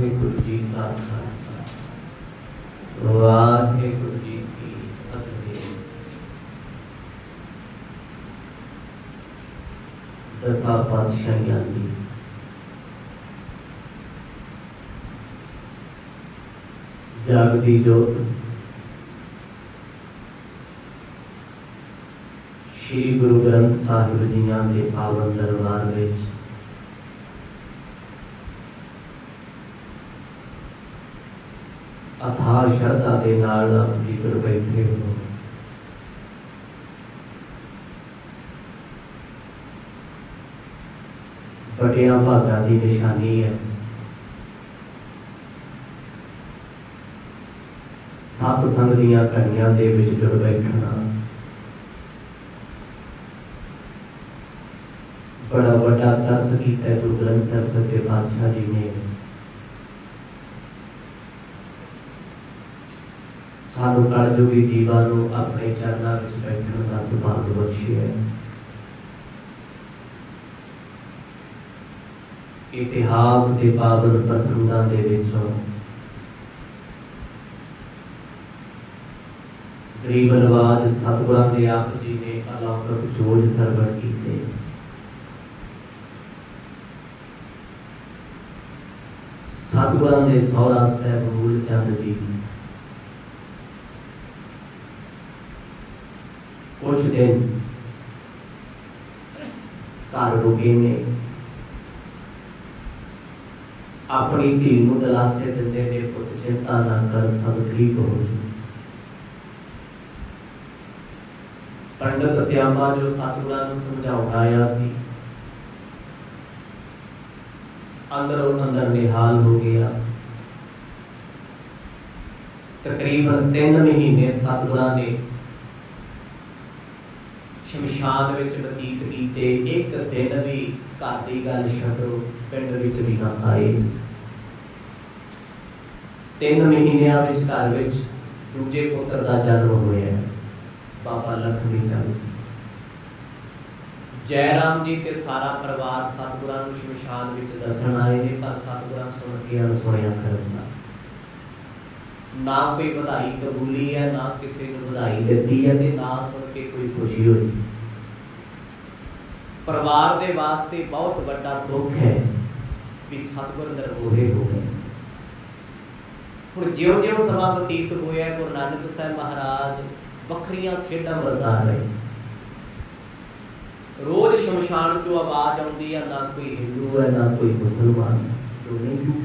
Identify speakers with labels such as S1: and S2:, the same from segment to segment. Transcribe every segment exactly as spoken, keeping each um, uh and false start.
S1: वाहिगुरु जी का खालसा वाहिगुरु जी की फतेह। दसा पातशाहियां दी जागदी जोत श्री गुरु ग्रंथ साहिब जियां दे पावन दरबार विच अथाह श्रद्धा दे नाल आप जी कर बैठे हो। बड़िया भागां दी निशानी है। सतसंग दीयां घड़ियां दे विच जुड़ बैठना बड़ा बड़ा दस कीता गुरु ग्रंथ साहिब सच्चे पातशाह जी ने। सानू कलयुगी जीवां नूं अपने चरनां विच बैठण दा सुभाग बख्शिया है। इतिहास के पावन प्रसंगां दे विचों गरीब नवाज सतगुरां दे आप जी ने अलौकिक जोज सरवण कीते। सतगुरां दे सौरा साहिब मूलचंद जी कुछ दिन घर रुके ने, अपनी धी नूं दिलासे दिंदे ने, पुत चिंता ना कर सब ठीक हो जाए। पंडित श्यामा जो सतगुरां नूं समझाउण आया सी अंदरों अंदर निहाल हो गया। तकरीबन तीन महीने सतगुरां ने शमशान विच बतीत कीते। एक दिन भी घर की गल छड्डो पिंड विच भी ना आए। तीन महीनिया विच घर विच दूजे पुत्र का जन्म होया बाबा लखमी चंद जी। जयराम जी ते सारा परिवार सतगुरां नूं शमशान विच दसन आए ने, पर सतगुरां सुन के अनसुणिया करना ना कोई बधाई कबूली है, ना किसी ने बधाई दी है, ते ना सुन के कोई खुशी हुई। परिवार दे वास्ते बहुत बड़ा दुख है कि सतगुर नरमोहे हो गए। हुण ज्यों ज्यों समा बतीत होया गुरु नानक साहिब महाराज वखरियां खेडां वरता रहे। रोज शमशान चों आवाज आउंदी है, ना कोई हिंदू है ना कोई मुसलमान, दोनों झूठे।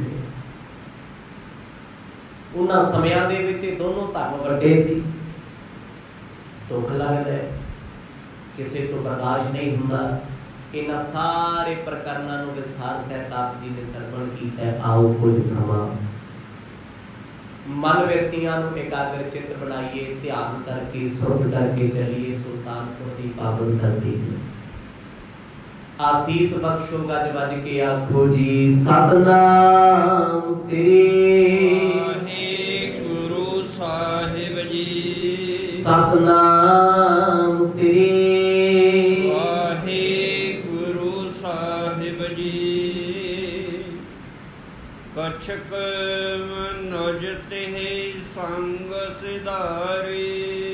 S1: उन्हां समयां दे विच दोनों धर्म वड्डे सी। दुख लगदा है, किसी तो बर्दाश्त नहीं हुंदा। इन्हां सारे प्रकरणां नूं विसार सहित आप जी ने सरवण कीता। आओ कुछ समा मन विरतियां नूं एकाग्र चित बनाइए, ध्यान करके सुध करके चलिए सुल्तानपुर की पावन धरती ते। आसीस बख्शो गज वज के आखो जी सतनाम श्री वाहिगुरु साहिब जी। सतनाम श्री वाहिगुरु साहिब जी। कछक मनुज तेहि संग सिधारी,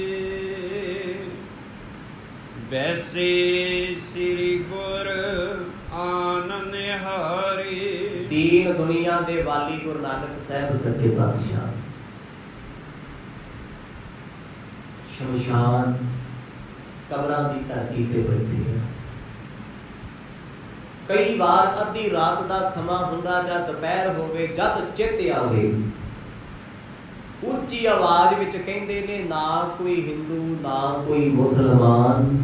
S1: वैसे श्री गुर आनंद हारी। दीन दुनिया दे वाली गुरु नानक साहिब सच्चे पातशाह शमशान कबरां दी धरती ते बैठे हैं। कई बार अद्धी रात का समा हुंदा जां दोपहर होवे, जद चित आवे उच्ची आवाज विच कहंदे ने, ना कोई हिंदू ना कोई मुसलमान।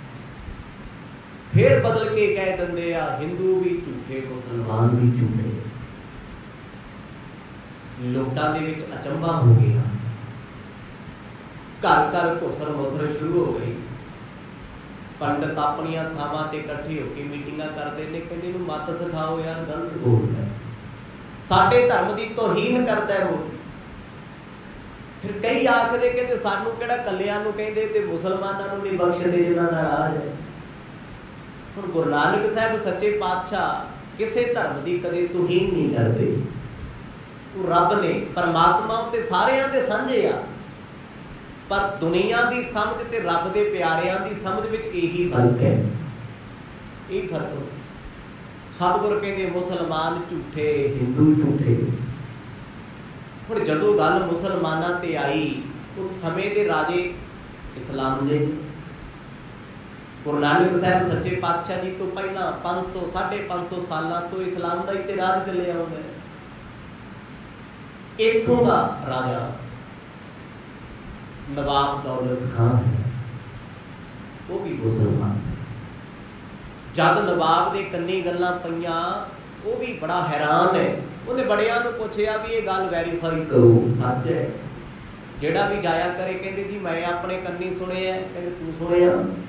S1: फिर बदल के कह दिंदे आ हिंदू भी झूठे मुसलमान भी झूठे। लोकां दे विच अचंभा हो गया। घर घर घुसर मुसर शुरू हो गई। पंडित अपनियां थावां ते इकट्ठे होकर मीटिंगां करते हैं, कहते इहनूं मत सिखाओ यार, गलत बोलदा है, साडे धर्म की तौहीन करदा है वो। फिर कई आखदे कहते सानू किहड़ा कल्लियां नूं कहंदे ते मुसलमानां नूं नहीं बख्शदे जिन्हां दा राज है। हुण गुरु नानक साहिब सच्चे पातशाह किसी धर्म की कदे तौहीन नहीं करते। वो रब ने परमात्मा ते सारियां दे सांझे आ, पर दुनिया की समझ ते रब दे प्यारियां की समझ विच यही फर्क है। यही फर्क हो। सतगुर कहते मुसलमान झूठे हिंदू झूठे। हुण जदों गल मुसलमानां ते आई उस समय दे राजे इस्लाम दे गुरु नानक साहब सच्चे पातशाह जी तो पहला पाँच सौ साढ़े पाँच सौ साल तो इस्लाम का इत्ते राज चले आउंदा है। इत्थों का राजा नवाब दौलत खां है, वो भी मुसलमान है। जद नवाब दे कन्नी गल्लां पईयां वो भी बड़ा हैरान है। उन्हें बड़ियां नूं पुछया भी ये गल वैरीफाई करो सच है। जेड़ा भी जाया करे कहते जी मैं अपने कन्नी सुने है, कहते तू सुने।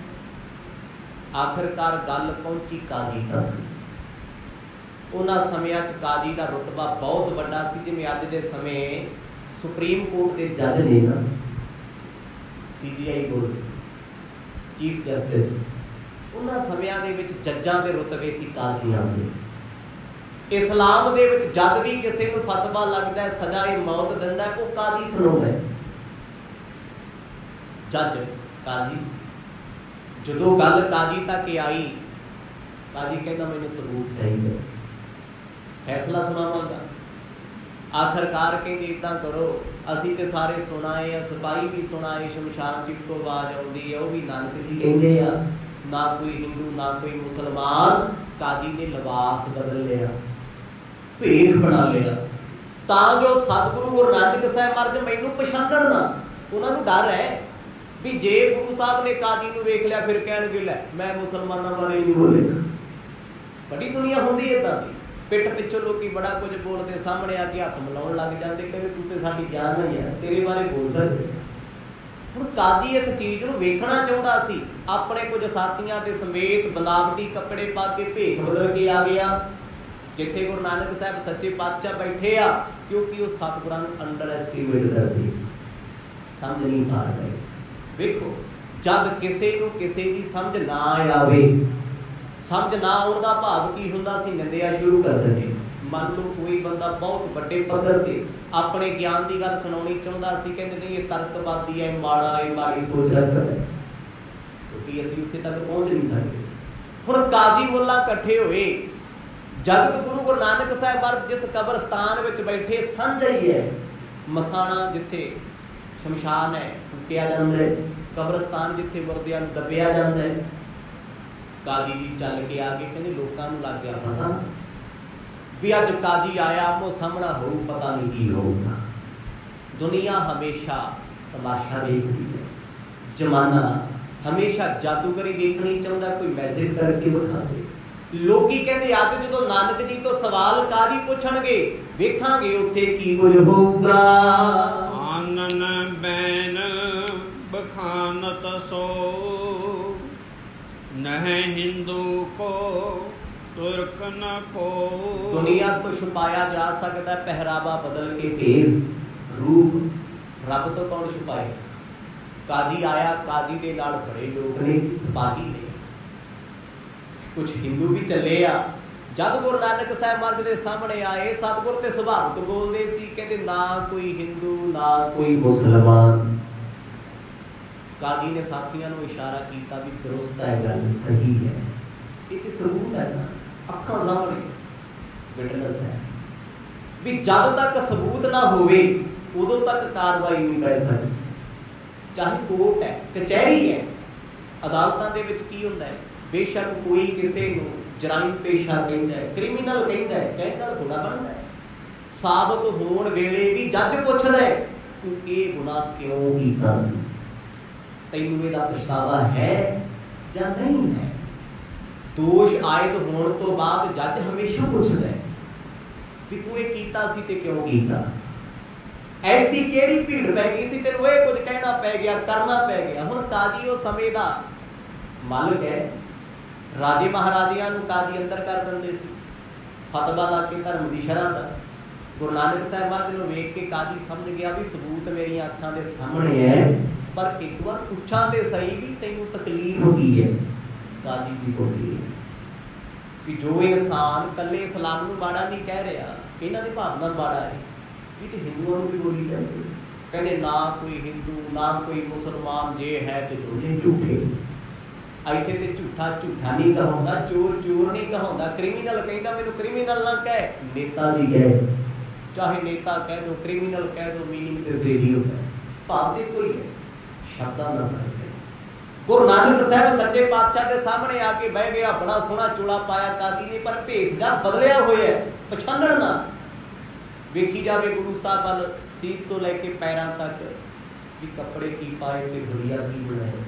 S1: आखिरकार गल पहुंची काजी तक। उन्हां समयां च काजी का रुतबा बहुत वड्डा सी, जिवें अज दे समय सुप्रीम कोर्ट के जज ने ना C J I board chief justice, उन्हां समयां दे विच जज्जां दे रुतबे सी काजियां दे। इस्लाम दे विच जद भी किसी नूं फतवा लगदा है सजा ए मौत दिंदा है, वो काजी सुणाउंदा है। जज काजी जदों गल काजी तक आई, काजी कहता मैनूं सबूत चाहिए, फैसला सुनावांगा। आखिरकार कहते इदां करो असीं ते सारे सुनाए आ, सिपाही भी सुनाए, शमशान च इक्को आवाज़ आउंदी है, वो भी नानक जी कहंदे आ। ना कोई हिंदू ना कोई मुसलमान। काजी ने लिबास बदल लिया, भेख बना लिया, तां जो सतगुरु गुरु नानक साहब महाराज मैनूं पछाणन ना। उन्हां नूं डर है भी जे गुरु साहब ने काजी नूं वेख लिया फिर कहणगे लै मैं मुसलमानां बारे नहीं बोलेगा। बड़ी दुनिया होंदी है इदां दी। पिठ पिछों लोग बड़ा कुछ बोलते, सामने आके हथ मिलाउण लग जाते, कहते तू तो साडी जान ही है, तेरे बारे बोल सकते। हुण काजी इस चीज़ नूं वेखना चाहुंदा सी, अपने कुछ साथियां दे समेत बनावटी कपड़े पा के भेख बदल के आ गया जिथे गुरु नानक साहब सच्चे पातशाह बैठे आ, क्योंकि वो सतगुरां नूं अंडर एस्टीमेट करदे, समझ नहीं पा रहे। देखो जद किसी नूं किसी की समझ ना आवे, समझ ना आउण दा भाव की हुंदा सी निंदिया शुरू कर दिंदे। मन लो कोई बंदा बहुत वड्डे पद्धर ते अपने ज्ञान की गल सुनाउणी चाहुंदा सी, कहंदे नहीं ये तर्कवादी है, माड़ा है, माड़ी सोच रखदा है, क्योंकि असीं उत्थे तक पहुंच नहीं सकदे। हुण काजी मुल्ला इकट्ठे होए, जगत गुरु गुरु नानक साहब महाराज जिस कब्रस्तान विच बैठे साझा ही है, मसाणा जिथे शमशान है फूकिया जाता है, कब्रस्तान जिथे मुर्दियां नूं दबिया जाता है। काजी जी चल के आ गए, कहते लोगों को लग गया पता भी अज काजी आया आमो सामना हो, पता नहीं की होगा। दुनिया हमेशा तमाशा देखती है, जमाना हमेशा जादूगरी देखनी चाहता, कोई मैजिक करके विखा दे। लोग कहते अज जो नानक जी तो सवाल काजी पूछणगे, वेखांगे उत्थे की कुछ होगा।
S2: आनन बैन बखानत सो नह हिंदू को तुर्क न को।
S1: दुनिया तो छुपाया जा सकता है, पहरावा बदल के भेस रूप, रब तो कौन छुपाए। काजी आया, काजी दे नाल बड़े लोग ने, सिपाही ने, कुछ हिंदू भी चले आ। जद गुरु नानक साहब महाराज के सामने आए, सतगुर ते सुभाविक बोलते सी, कहते ना कोई हिंदू ना कोई मुसलमान। काजी ने साथियों को इशारा किया भी दुरुस्त है, गल सही है, ये सबूत है ना, अखां सामने विटनेस है भी जब तक सबूत ना होवे उदों तक कार्रवाई नहीं कर सकती। चाहे कोर्ट है, कचहरी है, अदालतां दे विच की हुंदा है, बेशक कोई किसी नूं जराइम पेशा कहता है, क्रिमिनल कहता है, कहता थोड़ा बनता है, साबित होने वेले भी जज पूछदा है तू ये गुनाह क्यों कीता सी, तैनूं इहदा पछतावा है या नहीं है। दोष आयद होने तो बाद जज हमेशा पूछदा है भी तू ये कीता सी ते क्यों कीता। ऐसी केड़ी भीड़ पै गई सी, तेनूं ये कुछ कहना पै गया, करना पै गया। हुण काजी उस समय दा मालिक है, राजे महाराजियां नूं काजी अंदर कर दिंदे सी, फतवा ला के धर्म दी शरह दा। गुरु नानक साहब महाराज नूं वेख के काजी समझ गया भी सबूत मेरियां अखां दे सामने है, पर एक बार पुछां ते सही भी तैनूं तकलीफ की है। काजी दी बोली है कि जो इंसान कल्ले इस्लाम नूं माड़ा नहीं कह रहा, इन्हां दी भावना माड़ा है, भी तो हिंदुओं भी बोली जाती है। कहते ना कोई हिंदू ना कोई मुसलमान, जे है तो दोने झूठे। ਇੱਥੇ ਤੇ ਝੂਠਾ ਝੂਠਾ नहीं कहांदा, चोर चोर नहीं कहांदा, क्रिमिनल कहता मैनू क्रिमिनल ना कह, नेता जी कह, चाहे नेता कह दो क्रिमिनल कह दो, मीनिंग ते सेम ही होता है, भाव ते कोई है, शब्दां दा फर्क है। गुरु नानक साहब सच्चे पातशाह के सामने आके बह गया, बड़ा सोहना चोला पाया काजी ने, पर भेस दा बदलिया होया है, पछाणन ना वेखी जावे गुरु साहब वाल सीस तो लैके पैरां तक भी कपड़े की पाए ते गुड़िया की बनाए।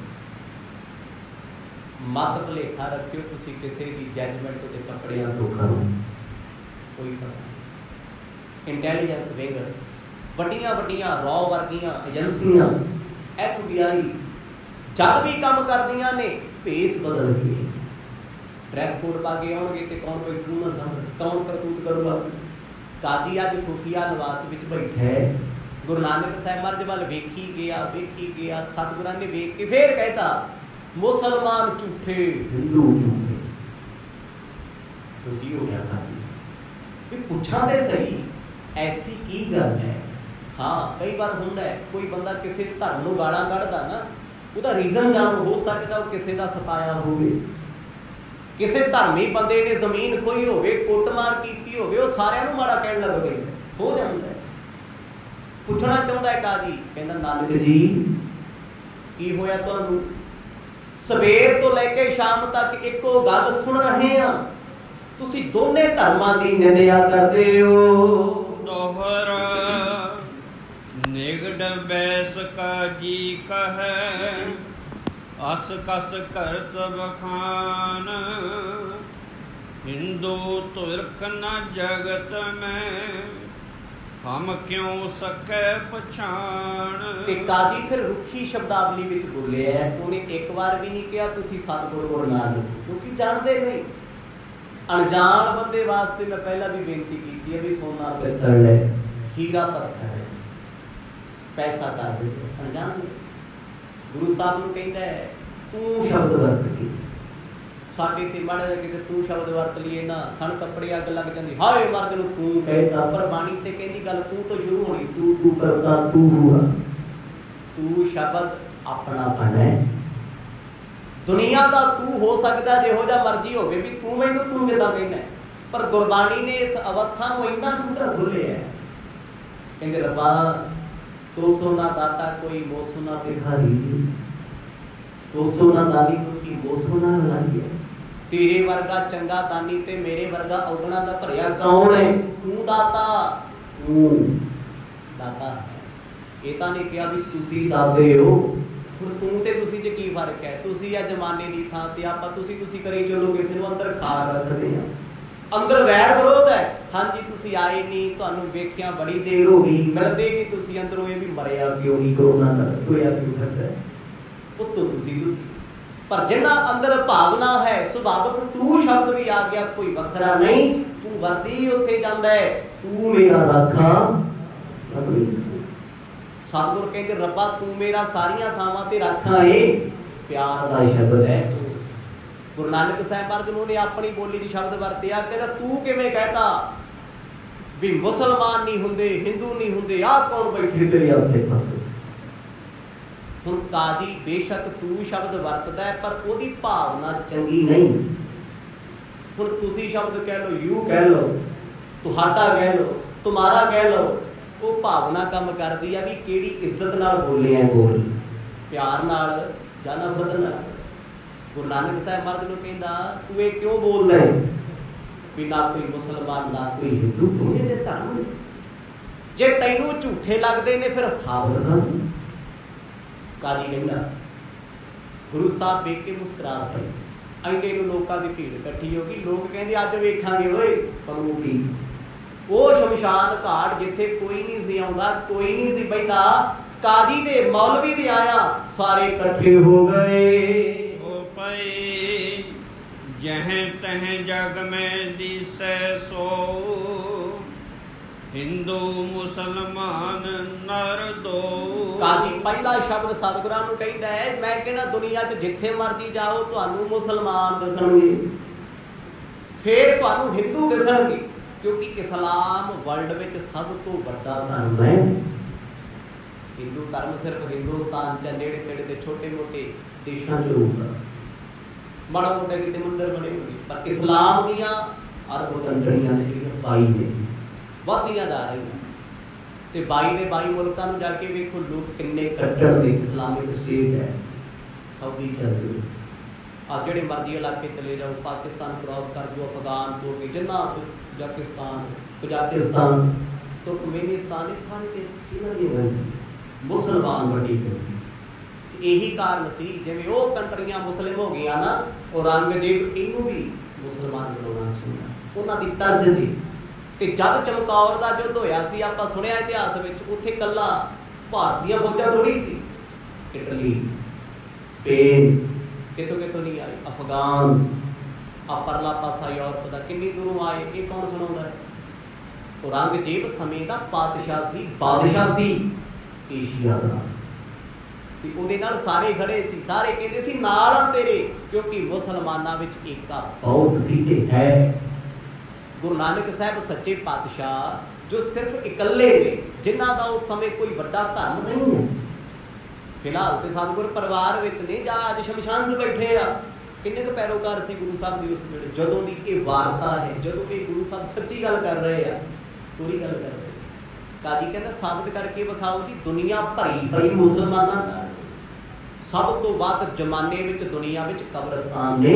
S1: मत भुलेखा रखियो तुसी किसी की जजमेंट ते कपड़ियां तो करो, कोई पता नहीं। इंटैलीजेंस विंग, वड्डियां वड्डियां रॉ वर्गियां एजेंसियां, एफ बी आई जद भी काम करदियां ने भेस बदल के ड्रैस कोड पा के आउणगे ते कौन बैठू ना सामने, कौन करतूत करूगा। काजी अज खुफिया निवास विच बैठा है, गुरु नानक साहब महाराज वाल वेखी गया वेखी गया, सतगुरां ने वेख के फिर कहता मुसलमान झूठे हिंदू झूठे। तो की हो गया काजी भी पूछा ते सही ऐसी की गल है। हाँ कई बार हुंदा है कोई बंदा किसी धर्म नूं गालां कढदा ना, ਉਹਦਾ रीजन जान हो सकता वो किसी का सताया होवे, किसी धर्मी बंदे ने जमीन खोई होवे, कुटमार कीती होवे, वो सारिਆਂ ਨੂੰ माड़ा कहण लग पए, हो जांदा है। पुछना चाहुंदा है काजी, कहंदा नानक जी की होया तुहानूं, सवेर तो लैके शाम तक एको गल सुन रहे हैं, तुसी दोने धर्मां दी निंदिया करदे हो।
S2: दोहरा निगड़ बैस काजी कहे, अस कस करत बखान, हिंदू तुर्क न जगत में, हम क्यों सके पछाण।
S1: ते काजी फिर रुखी शब्दावली विच बोले है, उन्हें एक बार भी नहीं कहा तुसी सतगुर गुरु नानक, क्योंकि जानते नहीं। अनजान बंदे वास्ते मैं पहला भी बेनती की है भी सोना पित्तल है, हीरा पत्थर है, पैसा कर दे, अनजान गुरु साहब नूं कहंदा है तू शब्द वरत के, साडे ते माड़ा जिहा किते तू शब्द वरत लईए ना सन कपड़े अग लग जांदी, हाय मर्द नूं तू कहता, पर बाणी ते कहंदी गल तू तो शुरू होनी, तू तू करता तू हुआ, तू शब्द अपनापन है। दुनिया दा तू हो सकदा जिहो जिहा मर्जी होवे भी तू मैनूं तू किदां कहना है, पर गुरबाणी ने इस अवस्था नूं इन्ना टूटा भुलिया है। कहंदे रब्बा तो सोना दाता कोई मोसुना भिखारी, तो सोना दानी तो की मोसुना लाई है, तेरे वर्गा चंगा दानी ते मेरे वर्गा औगणा दा भरिया कौन है, तू दाता तू दाता है। ये तां नहीं कहा भी तुसी दादे हो, हुण तू ते तुसी च की फर्क है, तुसी आ जमाने दी थां ते आपां तुसी तुसी करी चलो, किसी नूं अंदर खा रखदे आ, अंदर वैर विरोध है। हाँ जी तुसी आए नहीं, तुहानूं वेखिया बड़ी देर हो गई, मिलदे नहीं तुसी, अंदरों ये भी मरिया क्यों नहीं, कोरोना नाल तुरिया क्यों फिरदा है, पुत्तो तुसी तुसी, पर जिन्ना अंदर भावना है सुभावक तू शब्द भी आ गया, कोई वखरा नहीं, तू वर्दी उत्थे जांदा है, तू मेरा राखा सब सतगुर कहते रब्बा तू मेरा सारिया थावां ते राखा है, प्यार दा शब्द है। गुरु नानक साहब महाराज उन्होंने अपनी बोली च शब्द वरतिया, कहता तू किवें कहता भी मुसलमान नहीं हुंदे हिंदू नहीं हुंदे, आ कौन बैठे तेरे आसे पासे। हुण काजी बेशक तू शब्द वरतदा है पर ओदी भावना चंगी नहीं। हुण तुसी शब्द कह लो, यू कह लो, तुहाडा कह लो, तुम्हारा कह लो, वो भावना काम करदी है भी किहड़ी इज्जत नाल बोले हैं, बोल प्यार नाल जां नफरत नाल। गुरु नानक साहब महाराज नूं कहंदा तू ये क्यों बोलदा है भी ना कोई मुसलमान ना कोई हिंदू, दोने ते धर्म जे तैनूं झूठे लगदे ने फिर साबित कर। काजी कहंदा गुरु साहब वेख के मुस्कुरा पए, ऐने नूं लोकां दी भीड़ इकट्ठी हो गई, लोग कहंदे अज वेखांगे ओए परूगी वो शमशान घाट जिथे कोई नहीं सी आउंदा, कोई नहीं सी बैठा, काजी दे मौलवी दे आया सारे इकट्ठे हो गए।
S2: जह तह जग में दिसै सो, हिंदू मुसलमान नर दो।
S1: काजी पहला शब्द सतगुरां नूं कहंदा है, मैं कहना दुनिया च जिथे मर्जी जाओ तुहानूं मुसलमान दिसणगे, फिर तुहानूं हिंदू दिसणगे, क्योंकि इस्लाम वर्ल्ड में सब तो बड़ा धर्म है। हिंदू धर्म सिर्फ हिंदुस्तान च नेड़े तेड़े के छोटे मोटे देशों च होगा, माड़ा मोटा कितने मंदिर बने होंगे, पर इस्लाम दियां अरब कंट्रियां ने जिहड़ियां बाई ने वधदियां जा रही ते बाई दे बाई मुल्कां नूं जाके वेखो लोग किन्ने कट्टर दे इस्लामिक स्टेट है। सऊदी चल रही, आप जिहड़े मर्जी इलाके चले जाओ, पाकिस्तान क्रॉस कर जाओ, अफगान तो जिन्ना पाकिस्तान, कजाकिस्तान, तुर्कमेनिस्तान, ये सारे ते इन्हां दी मुसलमान बड़ी गिनती। यही कारण सी जिवें वो कंट्रियां मुस्लिम हो गई ना, औरंगजेब इनू भी मुसलमान बनाना चाहुंदा सी उन्हां दी तर्ज दी। ते जद चमकौर दा युद्ध होया सी, आपां सुनिया इतिहास विच, उत्थे कल्ला भारत दीयां फौजां थोड़ी सी, इटली, स्पेन, कितों कितों नहीं आए, अफगान, आ परला पासा यूरोप दा किन्नी दूरों आए। ये कौन सुनाउंदा है? औरंगजेब समय दा बादशाह सी, बादशाह सी एशिया दा, ते उहदे नाल सारे खड़े सी, सारे कहंदे सी नाल आ तेरे, क्योंकि मुसलमानां विच एकता बहुत सी ते है। गुरु नानक साहब सच्चे पातशाह जो सिर्फ इकल्ले ने, जिन्हां दा उस समय कोई वड्डा धर्म नहीं है। फिलहाल तो सतगुर परिवार विच ने जां अज शमशान च बैठे आ, किन्ने क पैरोकार सी गुरु साहब दी उस वेले। जदों दी ये वार्ता है, जदों कि गुरु साहब सच्ची गल कर रहे आ, पूरी गल कर रहे, काजी कहता साबित करके विखाओ जी, दुनिया भरी पई मुसलमानां नाल, सब तो वध जमाने विच दुनिया विच कब्रिस्तान ने,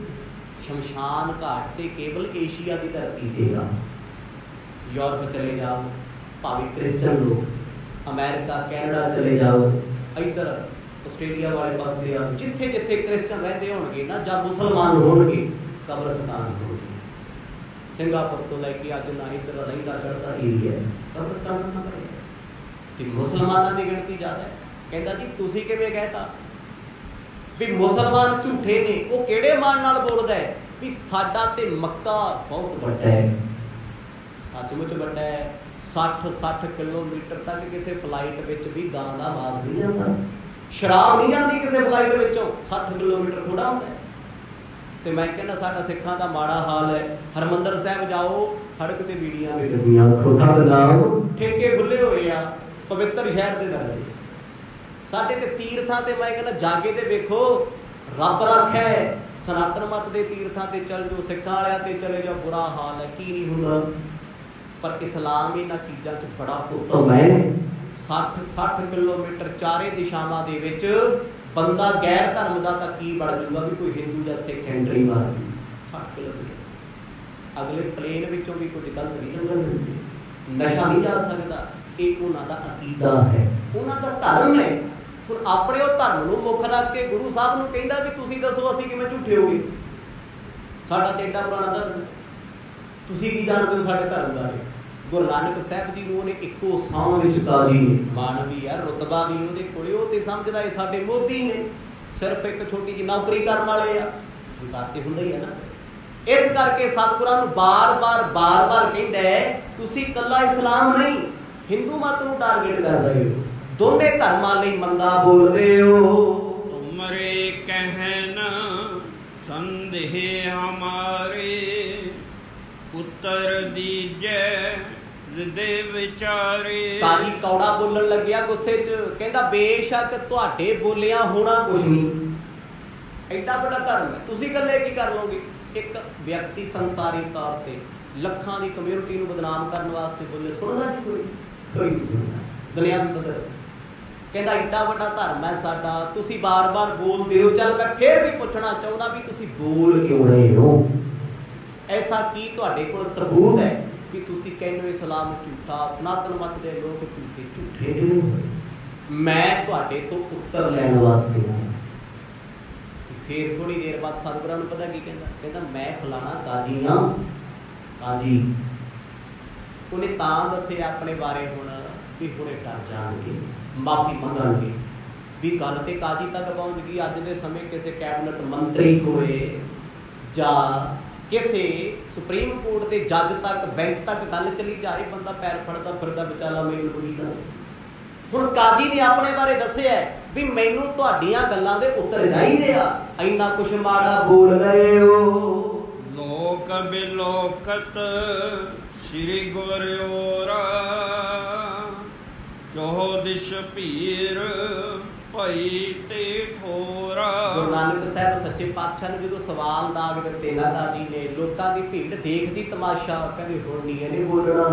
S1: शमशान घाट ते केवल एशिया की धरती ते आ। यूरोप चले जाओ, भावें क्रिश्चन लोग, अमेरिका कैनेडा चले जाओ, इधर आस्ट्रेलिया वाले पासे आ, जिथे जिथे क्रिश्चन रहते होणगे ना, जां मुसलमान होणगे, कब्रिस्तान होणगे। सिंगापुर तो लैके अज ना इधर रहिंदा चढ़दा एरिया कब्रिस्तान ना भरे, ते मुसलमानां दी गिणती ज़्यादा है। कहंदा जी तुसीं किवें कहता भी मुसलमान झूठे ने? वो किहड़े मान नाल बोलदा है भी साडा ते मक्का बहुत वड्डा है। सचमुच वड्डा है, सठ सठ किलोमीटर तक किसी फ्लाइट विच भी गां दा मास नहीं जाता, शराब नहीं आती किसी फ्लाइट विचों, सठ किलोमीटर थोड़ा होंदा है। ते मैं कहना साडा सिखां दा माड़ा हाल है। हरमंदर साहब जाओ, सड़क ते बीड़ियां विकदियां, खुदा दा नाम ठेके खुले होए आ, पवित्र शहर दे दरवाजे। साडे ते तीर्थां ते मैं कहना जाके ते वेखो, रब रखै, सनातन मत दे तीर्थां ते चल जाओ, सिखां वालियां ते चले जाओ, बुरा हाल है, की नहीं हुंदा। पर इस्लाम इन्हां चीज़ां च बड़ा उत्तम है। सठ सठ किलोमीटर चारे दिशावां दे विच बंदा गैर धर्म का तो की बन जूगा भी कोई हिंदू या सिख एंट्री मार दी, सठ किलोमीटर अगले प्लेन विचों भी कोई गलत नहीं लंघन दिंदे, नशा नहीं जा सकता। ये उन्हां दा अकीदा है, उन्हां दा धर्म है। हुण अपने उह धर्म नूं मुख रख के गुरु साहब नूं कहंदा भी तुसीं दसो असीं किवें झूठे हो गए, साडा ते एडा पुराना धर्म, तुसीं की जाणदे हो साडे धर्म बारे। गुरु नानक साहब जी नूं उहने इक्को साह विच काजी ने, मान भी है, रुतबा भी उहदे कोले, ओह ते समझदा है साडे मोदी ने, सिर्फ एक छोटी जी नौकरी करन वाले आ, हंकार ते हुंदा ही है ना। इस करके सतगुरां नूं बार बार बार बार कहंदा है तुसीं कल्ला इस्लाम नहीं हिंदू मत नूं टारगेट कर रहे हो, दोने धर्मां लई मंदा बोल रहे हो।
S2: तुमरे कहन संदेह हमारे उत्तर दीजे दे विचारे। काजी कौड़ा बोलन लग्या गुस्से च, कहंदा बेशक तुहाडे बोलिया होना कुछ नहीं, एडा बड़ा धर्म है, तुसीं कल्ले की कर लोगे। एक व्यक्ति संसारी तौर पे लखां दी कम्यूनिटी नूं बदनाम करन वास्ते बोले, सुणदा जी कोई कोई नहीं सुणदा, दुनिया दी बदल कहंदा एडा वड्डा धर्म है साडा, तुसीं बार बार बोलदे हो। चल मैं फिर भी पुछना चाहुंदा भी तुसीं बोल क्यों रहे हो? ऐसा की तुहाडे कोल सबूत है कि तुसीं कहंदे हो इस्लाम झूठा, सनातन मत दे लोग झूठे झूठे क्यों होए? मैं तुहाडे तो उत्तर लैण वास्ते आया। फिर थोड़ी देर बाद सतगुरां नूं पता की कहंदा, कहंदा मैं फलाना काजी हाँ। काजी उन्हें तां दसे अपने बारे हुण भी हुणे डर जाणगे, माफी मंगणगे भी गल ते काजी तक पहुंच गई। अज दे समय किसी कैबिनेट मंत्री होए जां किसी सुप्रीम कोर्ट के जज तक बेंच तक गल चली जा रही, बंदा पैर फड़दा फिरदा विचारा मेरी बुरी गल। हुण काजी ने अपने बारे दस्सिया भी मैनूं तुहाडीआं गल्लां दे उत्तर चाहीदे आ, इन्ना कुछ माड़ा बोल गए हो। लोक बिलोकत श्री गुरयोरा चौदिश भीर भई ते ठोरा।
S1: गुरु नानक साहब सच्चे पातशाह ने जो सवाल दाग दिते ना दाजी ने, लोगों की भीड़ देखदी तमाशा, कहते हुण नहीं इहने बोलना,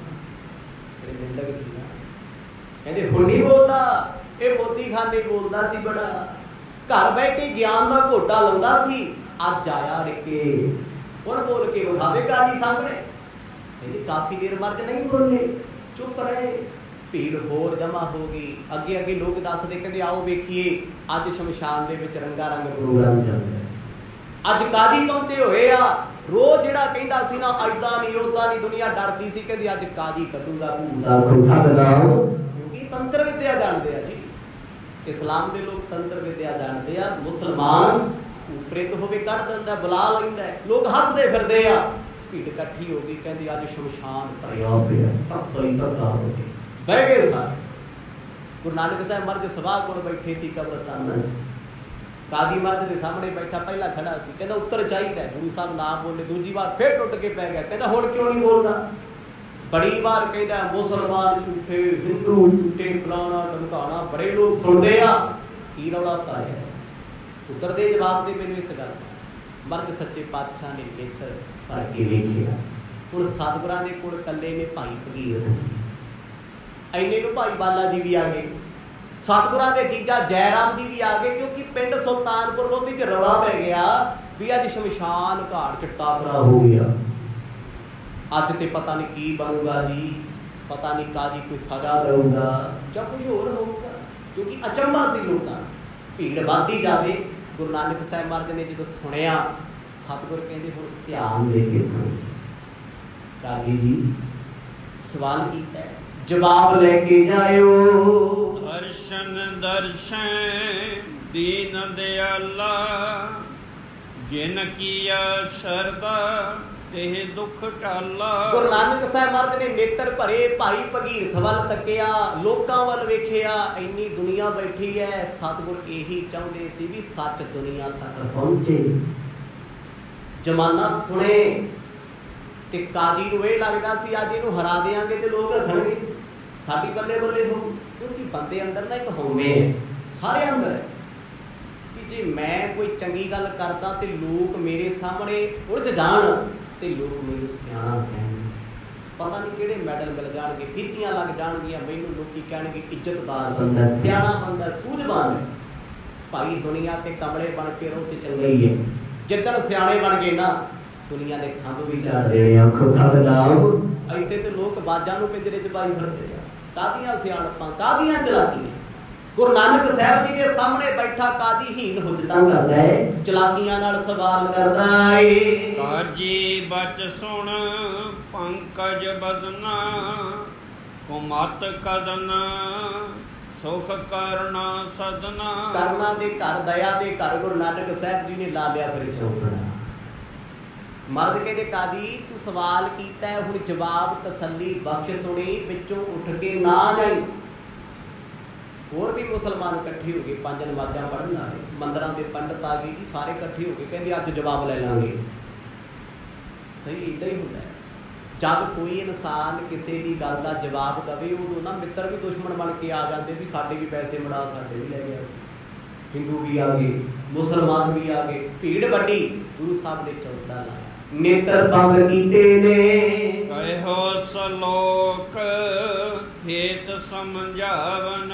S1: कहते हुण नहीं बोलदा, ये मोदी खाने बोलदा सी बड़ा, घर बह के ज्ञान का घोटा लाउंदा सी, अज आया डिके हुण बोल के विखावेगा जी सामने। कहते काफ़ी देर मर्द नहीं बोले, चुप रहे, भीड़ होर जमा हो गई। अगे अगे लोग दसदे, कहते आओ वेखिए अज शमशान दे विच रंगा रंग प्रोग्राम चल रहा है। अज काजी पहुंचे हुए आ, रोज जिहड़ा कहंदा सी ना ऐदां नहीं ओदां नहीं दुनिया डरदी सी, कहंदी अज काजी कढूगा भूत खुसा दलाओ, क्योंकि तंत्र विद्या जानते हैं जी। इस्लाम के लोग तंत्र विद्या जानते हैं, मुसलमान प्रेत होवे कढ़ दिंदा, बुला लैंदा, लोग हसदे फिरदे आ। भीड़ इकट्ठी हो गई, कहंदी अज शमशान भरिया पिया, तक ही धक्का हो गया, बह गए सारे। गुरु नानक साहब मर्द सभा कोल बैठे सी कब्रस्तान च, काजी मर्द के सामने बैठा, पहला खड़ा सी, कहता उत्तर चाहिए। गुरु साहब ना बोले, दूजी बार फिर टुट के पै गया, कहता हुण क्यों नहीं बोलता। बड़ी बार कहता मुसलमान झूठे, हिंदू झूठे, फलाना ढमकाना, बड़े लोग सुनते आ, की रौला पाया। उत्तर दे जवाब दे मैनूं इस गल। मर्द सच्चे पातशाह ने नेत्र भर के वेखिया। हुण सतगुरां दे कोल कल्ले ने भाई भगीरथ जी, इन्ने नूं भाई बाला जी भी आ गए, सतगुरां दे जीजा जयराम जी भी आ गए, क्योंकि पिंड सुल्तानपुर लोधी च रौला पै गया भी अज शमशान घाट चिट्टा भरा हो गया, अज तो पता नहीं की बनूगा जी, पता नहीं काजी कोई सजा देगा या कुछ होर होगा, क्योंकि अचंभा सी लोगों, भीड़ बढ़ती जाए। गुरु नानक साहब महाराज ने जो सुनिया, सतगुर कहते हुण ध्यान दे के सुनिए। काजी जी सवाल कीता, जवाब लेके जाओ।
S2: दर्शन दर्शन दीन दयाला, जिन किया शरदा तेह दुख टाला। गुरु
S1: नानक साहब महाराज ने नेत्र भरे, भाई भगीरथ वल तकिया, लोकां वल वेखिया, इन्नी दुनिया बैठी है। सतगुर यही चाहते सी भी सच दुनिया तक पहुंचे, जमाना सुने। ते काजी नूं इह लगदा सी अज इहनूं हरा देंगे तो लोग हसणगे, साडी बल्ले बल्ले हो, क्योंकि बंदे अंदर ना एक हौमे है, सारे अंदर है कि जे मैं कोई चंगी गल करदा ते लोग मेरे सामने उलझ जाण, ते लोग मैनूं सियाणा कहणगे, पता नहीं किहड़े मैडल मिल जाणगे, फीतियां लग जाणगियां, मैनूं लोकी कहणगे इज्जतदार बंदा, सियाणा बंदा, सूझवान है। भाई दुनिया ते कमले बन के रहो ते चंगा ही है, जिद्दण सियाणे बन गए ना दुनिया ने खंभ भी झाड़ देने, आखो सद नाम। इत्थे ते लोग बाजां नूं पिंजरे च पाई फिरदे आ, कादियां सियाणपां, कादियां चलाकीआं। गुरु नानक साहब जी के सामने बैठा काजी हीन हुजतां करदा है, चलाकियां नाल सवाल करदा है।
S2: काजी बच सुन पंकज बदना, कुमत कदना सुख करना सदना।
S1: करना दे घर, दया दे घर गुरु नानक साहब जी ने ला लिया फिर चौकड़ा। मर्द कहते काजी तू सवाल कीता है, हुण जवाब तसल्ली बख्श सुनी, विचों उठ के ना जाई। होर भी मुसलमान इकट्ठे हो गए, पंज नमाज़ां पढ़न आए, मंदिरां दे पंडित आ गए जी, सारे इकट्ठे हो गए, कहते अज जवाब ले लांगे। सही इदां ही हुंदा है, जब कोई इंसान किसी की गल का जवाब देवे, उदों ना मित्र भी दुश्मन बन के आ जाते भी साडे भी पैसे मुड़ा, साडे भी लै गया सी। हिंदू भी आ गए, मुसलमान भी आ गए, भीड़ वड्डी। गुरु साहब ने चौकड़ा लाया, नेत्र बंद कीते ने,
S2: कहो सलोक हेत समझावन,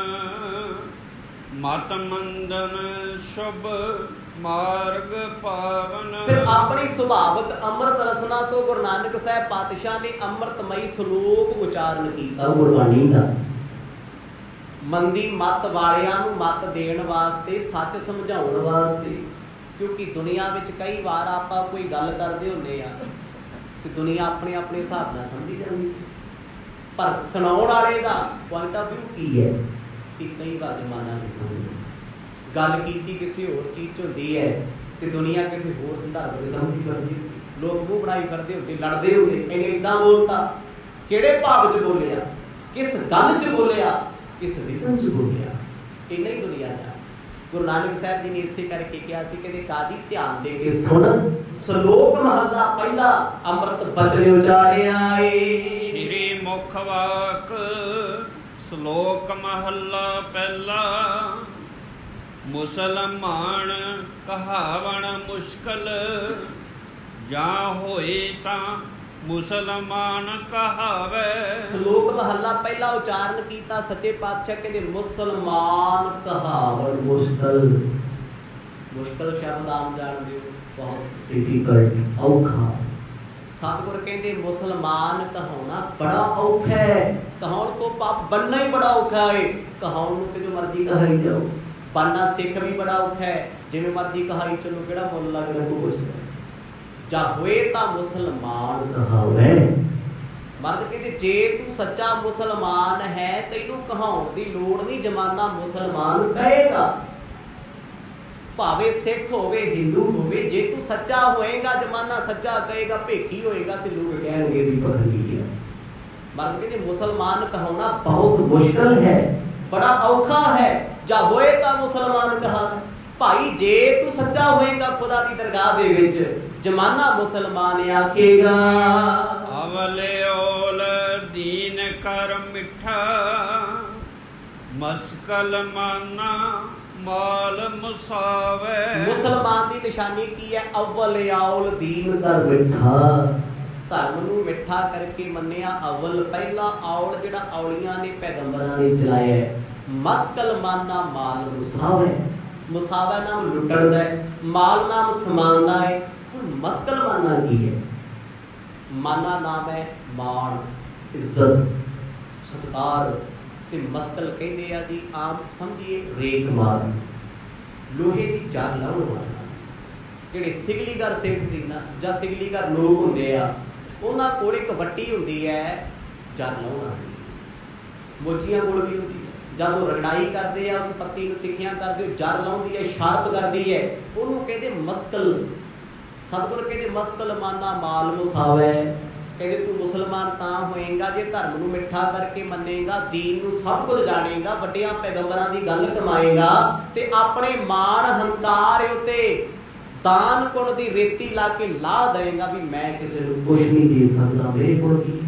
S2: मत मंदन शुभ मार्ग पावन।
S1: फिर अपनी सुभाविक अमृत रसना तो गुरु नानक साहब पातशाह ने अमृतमई श्लोक उच्चारण किया गुरबाणी का। मंदी मत वालियां नूं मत देण वास्ते, सच समझाउण वास्ते, क्योंकि दुनिया विच कई बार आपां कोई गल करदे हुंदे आ कि दुनिया अपने अपने हिसाब नाल समझी जांदी, पर सुनाउण वाले दा पॉइंट ऑफ व्यू की है कि कई बार जमाना नहीं समझदा। गल कीती किसी होर चीज़ होंदी है तो दुनिया किसी होर संदर्भ में समझी करदी, लोग मूँह बनाई करदे होंदे, लड़दे होंदे, इन्हें इदां बोलता, किहड़े भाव च बोलिया, किस गल च बोलिया, किस विषम च बोलिया, इन्ना ही दुनिया च। गुरु नानक साहब जी ने इसे करके कहा सी कहते काजी ध्यान दे के सुन श्लोक महला पहला अमृत बचन उचारिया
S2: श्री मुख वाक श्लोक महला पहला मुसलमान कहावण मुश्किल जा होए ता मुसलमान कहावे।
S1: श्लोक महला पहला उच्चारण कीता सच्चे पातशाह कहते मुसलमान कहावण मुश्किल। मुश्किल शब्द आम जानदे हो बहुत डिफिकल्ट औखा। सतगुर कहते मुसलमान कहाउना बड़ा औखा है। कहाउण तो पाप बनना ही बड़ा औखा है। कहाउण नूं ते जो मर्जी कहाई जाओ। बनना सिख भी बड़ा औखा है। जिवें मर्जी कहाई चलो किहड़ा मुल लगदा को कुछ जा होए ता मुसलमान कहावे। मर्द कहते जे तू सच्चा मुसलमान है तैनू कहाउण दी लोड़ नहीं जमाना मुसलमान कहेगा। भावे सिख होवे हिंदू होवे जे तू सच्चा होएगा जमाना सच्चा कहेगा। भेखी होएगा तो लोग कहेंगे भी पखंडी है। मर्द कहते मुसलमान कहाउना बहुत मुश्किल है बड़ा औखा है। जा होए ता मुसलमान कहावे। भाई जे तू सच्चा होएगा खुदा दी दरगाह दे विच जमाना मुसलमान आखेगा।
S2: अवले ओल दीन कर मिठा मस्कल माना माल मुसावे। मुसलमान की निशानी की है अव्वल औल दीन कर मिठा।
S1: धर्म नूं मिठा करके मन्निया अव्वल पहला औल जिहड़ा औलियां ने पैगंबरां ने चलाया है। मस्कल माना माल मुसावे। मुसावा नाम लुटण दा है माल नाम समान दा है। मस्कल माना की है माना नाम है मान इज्जत सत्कार ते मस्कल कहते हैं जी आम समझिए रेक मार लोहे की जंग लाउण वाला। जिहड़े सिगलीगर सिख सी ना जां सिगलीगर लोग हुंदे आ उन्हां कोल इक वट्टी हुंदी है जंग लाउण वाली। मोचियां कोल भी हुंदी है जदों रगड़ाई करते हैं उस पत्ती नूं तिखियां करदे जर लाउंदी है शार्प करदी है उहनूं कहते मस्कल। सतगुर कहते मस्कल माना माल मुसावे। कहते तू मुसलमान तां होएगा जे धर्म नूं मिठा करके मन्नेगा दीन नूं सब कुछ जानेगा वड्डियां पैगंबरां दी गल कमाएगा ते अपने मान हंकार उत्ते दान पुण दी रेती ला के ला देगा भी मैं किसी नूं कुछ नहीं दे सकदा मेरे कोल की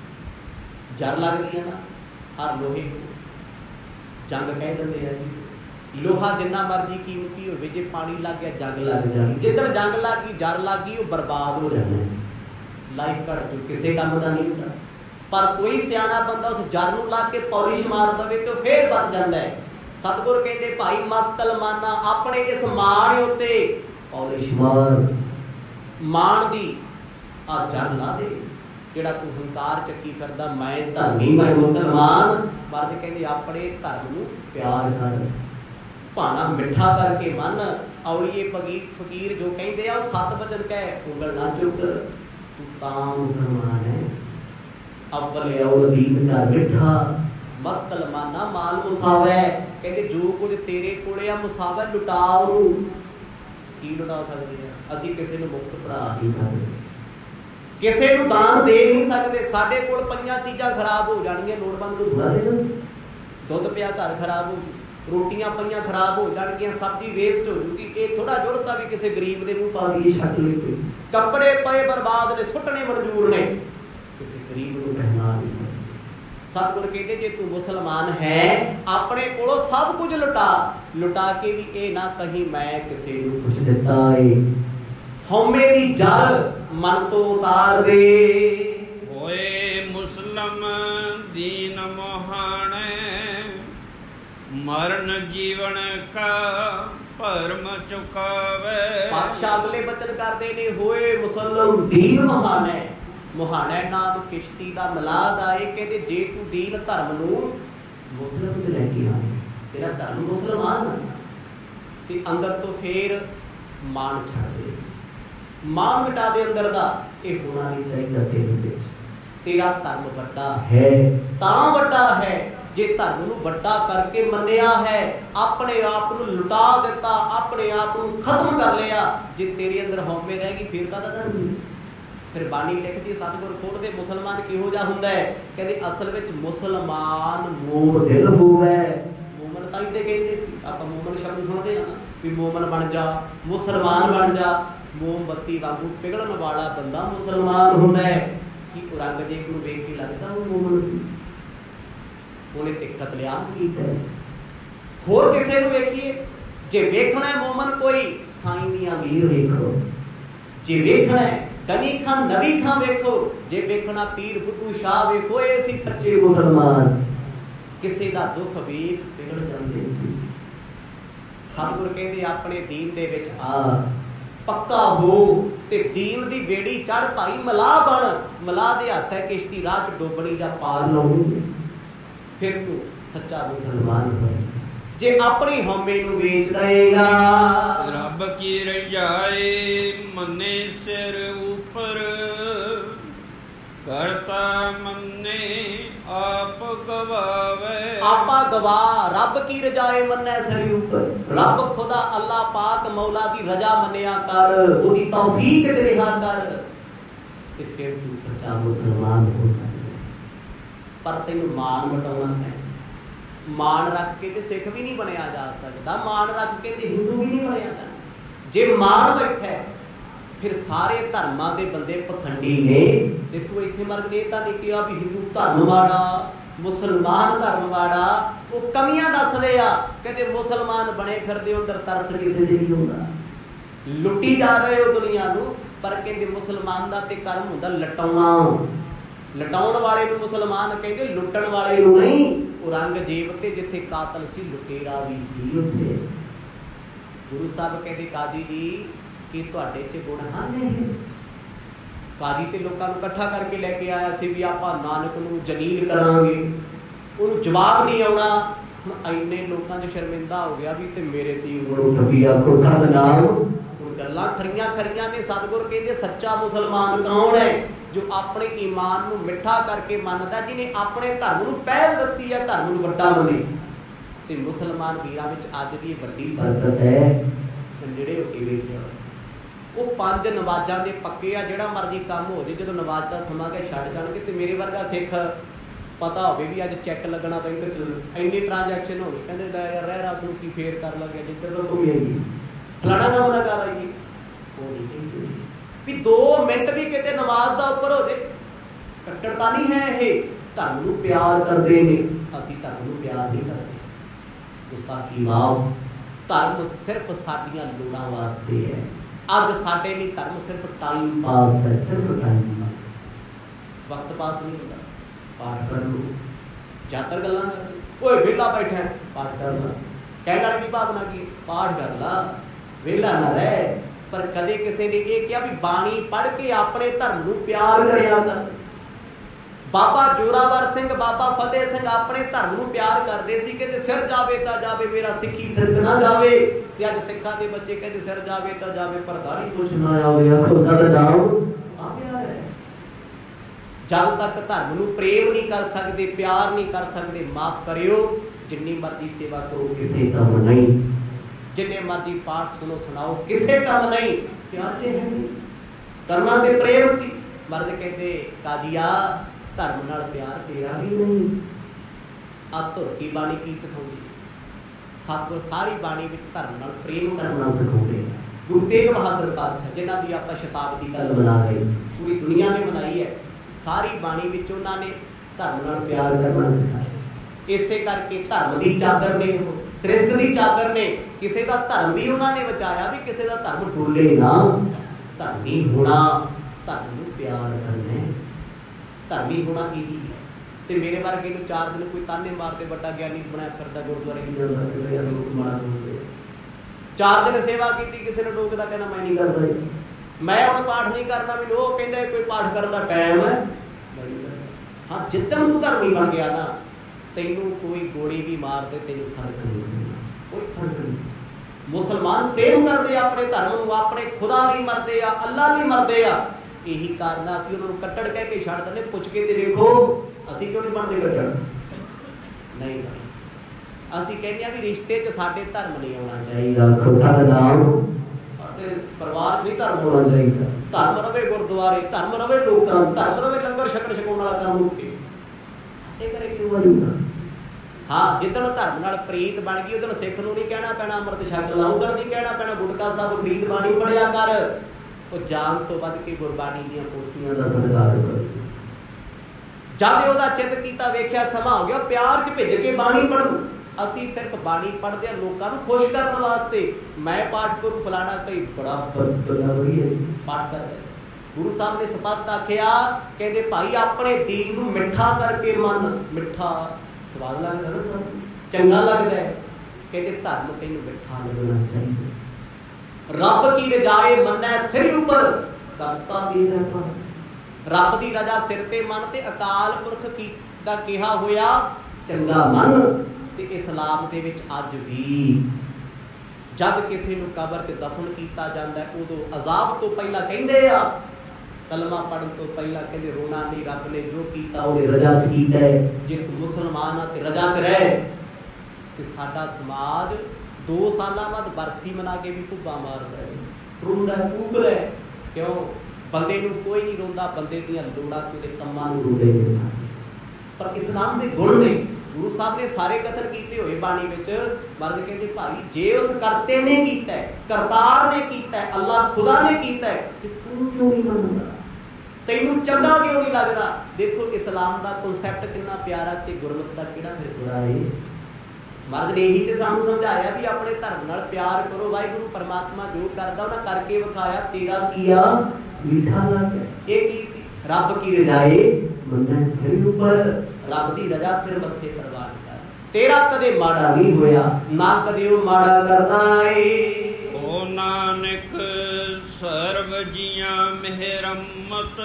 S1: जर लगदी है ना हर लोहे को जंग कह दिंदे आ जी। लोहा जिन्ना मर्जी कीमती होवे जे पानी लग गया जंग लग जानी। जिधर जंग लग गई जर लग गई वो बर्बाद हो जाना है। लाइफ घट चुकी किसी काम का नहीं होता। पर कोई सियाना बंदा उस जर नूं ला के पॉलिश मार दवे तो फिर बच जाता है। सतगुर कहते भाई मस्कल माना अपने इस मान उत्ते पॉलिश मार मान दी आ जर ला दे। जिहड़ा तू हंकार चक्की फिरदा मैं धर्मी मैं मुसलमान। मर्द कहते अपने धर्म नूं प्यार कर भाना मिठा करके मन। औड़िए फकीर फकीर जो कहते हैं सत वचन कह उंगल ना चुक तू तां मुसलमान है। अव्वल औल दीन कर मिठा मस्कल माना माल मुसावे। कहते जो कुछ तेरे कोले आ मुसावे लुटाओ की लुटा सकते हैं। असीं किसी नूं मुफ्त पढ़ा नहीं सकते किसी नूं दान दे नहीं सकते। साडे कोल पंजां चीज़ां खराब हो जाणगीआं लोड़वंद नूं थोड़ा देना। दुध पिया घर खराब हो रोटियां पईयां खराब हो जाणगीआं सब्जी वेस्ट हो जूगी ये थोड़ा जुड़ता भी किसी गरीब दे मूंह पा दी छट ले कोई कपड़े पए बर्बाद ने सुटने मंजूर ने किसी गरीब नूं पहना नहीं सकते। सतगुर कहते जे तू मुसलमान है अपने कोलों सब कुछ लुटा लुटा के भी ये ना कहीं मैं किसी नूं कुछ दिता है। हौमे दी जर मन तो उतार दे।
S2: होए मुसलम दीन मोहाने मरण जीवन का भरम चुकावे।
S1: पातशाह अगले बचन करते ने होए मुसलम दीन महाने। महाने नाम किश्ती दा मिलाद आए कहते जे तू दीन धर्म नूं मुसलम च लैके आए तेरा धर्म मुसलमान ते अंदर तो फिर मान छड़ दे मान मिटा दे अंदर दा ये होना नहीं चाहिए तेरे विच। तेरा धर्म वड्डा है तां वड्डा है जे धर्म नूं वड्डा करके मन्निया है अपने आप नूं लुटा दिता अपने आप नूं खत्म कर लिया। जे तेरे अंदर हौमे रह गई फिर काहदा धर्म। फिर बाणी लिखदी सतगुर खोल दे मुसलमान किहो जा हुंदा है कहदे असल विच मुसलमान मोम दिल होवे। मोमन तां ते कहते सी आपां मोमन शब्द सुणदे हां भी मोमन बन जा, मुसलमान बन जा। मोमबत्ती वांगू पिघलण वाला बंदा मुसलमान हुंदा है कि औरंगजेब नूं वेख के लगदा वो मोमन सी, ਉਹਨੇ ਤੇ ਕਤਲੇਆਮ ਕੀਤਾ। ਹੋਰ ਕਿਸੇ ਨੂੰ ਵੇਖੀਏ, ਜੇ ਵੇਖਣਾ ਹੈ ਮੂਮਨ ਕੋਈ ਸਾਈਂ ਮੀਆਂ ਮੀਰ ਵੇਖੋ, ਜੇ ਵੇਖਣਾ ਹੈ ਗਨੀ ਖਾਂ ਨਬੀ ਖਾਂ ਵੇਖੋ, ਜੇ ਵੇਖਣਾ ਪੀਰ ਬੁੱਧੂ ਸ਼ਾਹ ਵੇਖੋ, ਇਹ ਸੀ ਸੱਚੇ ਮੁਸਲਮਾਨ। ਕਿਸੇ ਦਾ ਦੁੱਖ ਵੇਖ ਪਿਘਲ ਜਾਂਦੇ ਸੀ। ਸਤਿਗੁਰ ਕਹਿੰਦੇ ਆਪਣੇ ਦੀਨ ਦੇ ਵਿੱਚ ਆ, ਪੱਕਾ ਹੋ ਤੇ ਦੀਨ ਦੀ ਬੇੜੀ ਚੜ ਭਾਈ, ਮਲਾਹ ਬਣ। ਮਲਾਹ ਦੇ ਹੱਥ ਹੈ ਕਿਸ਼ਤੀ ਰਾਹ ਚ ਡੋਬਣੀ ਜਾਂ ਪਾਰ ਲਾਉਣੀ, फिर तू सच्चा मुसलमान होएगा। जे अपनी हौमे नूं वेच देगा,
S2: रब की रजाए मने सिर ऊपर, करता मन्ने आप गवावे।
S1: आपा गवा रब की रजाए मन्ने सिर ऊपर, रब खुदा अल्लाह पाक मौला दी रजा मन्निया कर, ओदी तौफीक ते रिहा कर, ते फिर तू सच्चा मुसलमान हो सकदा। पर तेन मान मटाउणा है, मान रख के तो सिख भी नहीं बनया जा सकता, मान रख के तो हिंदू भी नहीं बनया जाना। जे मान बैठा फिर सारे धर्मां दे बंदे पखंडी ने। देखो इत्थे मर्द ने तां नहीं कहा भी हिंदू धर्म माड़ा, मुसलमान धर्म माड़ा, वो कमियां दसदे आ। कहते मुसलमान बने फिरदे अंदर तरस किसे दे नहीं हुंदा, लुट्टी जा रहे हो दुनिया नूं। पर कहते मुसलमान दा ते कर्म हुंदा लटाउणा, लटाउण वाले नूं मुसलमान कहते, लुटण वाले नूं नहीं। औरंगजेब ते जिथे कातल सी लुटेरा भी सी उत्थे। गुरु साहब कहते काजी जी कि तुहाडे च गुण हाने है। काजी ते लोकां नूं इकट्ठा करके लैके आया सी भी आपां नानक नूं जलील करांगे, उहनूं जवाब नहीं आउणा। हुण इन्ने लोकां च शर्मिंदा हो गया भी ते मेरे ते उंगल उठदी आखो सतनाम। हुण गल्लां खरियां खरियां ने। सतगुर कहंदे सच्चा मुसलमान कौन है? जो अपने ईमान नूं मिठा करके मानदा, जिन्हें अपने धर्म नूं पहल दित्ती है, धर्म नूं वड्डा मने। ते मुसलमान वीरां विच अज भी वड्डी बरकत है। नेड़े हो के वेखिया वो पांच नमाज़ां दे पक्के आ, जिहड़ा मर्जी काम हो जाए, जदों नमाज दा समां गया छड्ड जाणगे। ते मेरे वर्गा सिख पता होवे भी अज चैक लगना बैंक च, इन्नी ट्रांजैक्शन होनी, कहंदे लै यार रह रास नूं की फेर कर लगे, जिधर लोग घूमेंगे फलाना काम ना कर आइए। वो नहीं कहते भी दो मिनट भी किते नमाज दा उपर हो जाए, कट्टरता नहीं है। ये धर्म नूं प्यार करदे ने, असीं धर्म नूं प्यार नहीं करदे। गुस्ताखी माफ। धर्म सिर्फ साडियां लोड़ां वास्ते है। अज साडे लई धर्म सिर्फ टाइम पास है, सिर्फ टाइम पास है। वक्त पास नहीं होता। पाठ कर लो, जातर गल्लां कर लो, ओए वेला बैठा है पाठ कर ला, कहण वाले की भावना की पाठ कर ला, वेला ना रह। पर कदे किसी ने यह कहा भी बाणी पढ़ के अपने धर्म नूं प्यार करिया कर। बाबा जोरावर सिंह, बाबा फतेह सिंह अपने धर्म नूं प्यार करते सी। कहते सिर जावे तां जावे, मेरा सिक्खी सिर ना जावे। ते अज सिखां दे बच्चे कहते सिर जावे तां जावे, पर दाढ़ी कुछ ना आवे। आखो सतनाम। आ प्यार है। जब तक धर्म नूं प्रेम नहीं कर सकते, प्यार नहीं कर सकते, माफ करियो जिन्नी मर्जी सेवा करो किसी काम नहीं, जिन्ने मर्जी पाठ सुनो सुनाओ किसे काम नहीं। प्यार ते है नहीं, करना ते प्रेम सी। मर्द कहते काजिया धर्म नाल प्यार तेरा भी नहीं। आ धुर की बाणी की सिखाउंदी? सतगुर सारी बाणी विच धर्म नाल प्रेम करना सिखाउंदे। गुरु तेग बहादुर पातशाह जिन्हां दी आपां शताब्दी गल मना रहे सी, पूरी दुनिया ने मनाई है। सारी बाणी विच उन्हां ने धर्म नाल प्यार करना सिखाया। इसे करके धर्म की चादर ने, सृष्ट की चादर ने, किसी का धर्म भी उन्होंने बचाया भी किसी का धर्म डोले ना। धर्मी होना, धर्म प्यार करना, धर्मी होना यही है। तो मेरे वर्गे नूं चार दिन कोई ताने मारते बड़ा ज्ञानी बनाया फिरदा, गुरुद्वारे चार दिन सेवा की, किसी ने टोकदा कहना मैं नहीं करता, मैं हुण पाठ नहीं करना, मैनूं वो कहंदा कोई पाठ करन दा टाइम है। हाँ जिद्दण तूं धर्मी बन गया ना, तैनूं कोई गोली भी मार दे, तैनूं फर्क नहीं होना, कोई फर्क नहीं। मुसलमान प्रेम करते अपने धर्म नूं, अपने खुदा भी मरते आ, अल्लाह भी मरते आ। यही कारण असीं उन्हां नूं कट्टड़ कह के छड्ड दिंदे। पुछ के ते देखो असीं क्यों नहीं बनते कट्टड़? नहीं बनते। असीं कहने आ भी रिश्ते च साडे धर्म नहीं आउणा चाहीदा। आखो साडा परिवार नहीं धर्म होना चाहिए। धर्म रवे गुरुद्वारे, धर्म रवे लोकां, धर्म रवे लंगर छकण छकाउण वाला काम उत्ते। साडे घरे क्यों मौजूद? हाँ, जिदन धर्म नाल प्रीत बन गई उदन सिख नूं नहीं कहना पैना अमृत छक ला, उदन नहीं कहना पैना गुटका साहब खरीद बाणी पढ़िया कर। वो जान तो वध के गुरबाणी दीआं पोथीआं दा सत्कार कर। जद उहदा चित कीता वेख्या समा हो गया प्यार च भिज के बाणी पढ़ू। असी सिर्फ बाणी पढ़दे लोकां नूं खुश करन वास्ते, मैं पाठ करूं फलाना कई बड़ा बढ़िया पाठ करदा। गुरु साहब ने स्पष्ट आखिया कहते भाई अपने दीन नूं मिठा करके मन, मिठा स्वाद लगदा ना सब चंगा लगदा है, कहते धर्म तैनूं मिठा लगना चाहिए। रब की रजाए मन्नै सिर उपर करता भी रहता। रब की रजा सिर ते मन ते अकाल पुरख की दा किहा होया चंगा मन। ते इस्लाम दे विच अज भी जद किसी नूं कबर ते दफन कीता जांदा है उदों अजाब तो पहला कहिंदे आ, कलमा पढ़न तो पहला कहते रोना नहीं, रब ने जो कीता उहने रजा च कीता है। जे तू मुसलमान आ ते रजा च रह। ते साडा समाज दो साल बाद बरसी मना के भी भुब्बा मारदा है, रोंदा कूकदा है। क्यों? बंदे नूं कोई नहीं रोंदा, बंदे दीआं लोड़ां ते उहदे कम्मां नूं रोंदे ने सारे। पर इस्लाम दे गुण ने गुरु साहब ने सारे कथन कीते होए बाणी विच। मर्द कहते भाई जे उस करते ने कीता है, करतार ने कीता है, अल्लाह खुदा ने कीता है, ते तू क्यों नहीं मनदा? तैनूं चंगा क्यों नहीं लगदा? देखो इस्लाम दा कॉन्सैप्ट कितना प्यारा ते गुरमत दा किहड़ा फिर बुरा है। मर्द ने यही तो सानू समझाया भी अपने धर्म नाल प्यार करो। वाहिगुरू परमात्मा जो करदा उन्हें करके विखाया, तेरा किया मीठा लगा। ये की सी? रब की रजाए मन्नै सिर उपर, रब दी रजा सिर मत्थे परवान कर। तेरा कदे माड़ा नहीं होया, ना कदे वो माड़ा करदा है।
S2: ओ नानक सर्व जियां मेहरमत,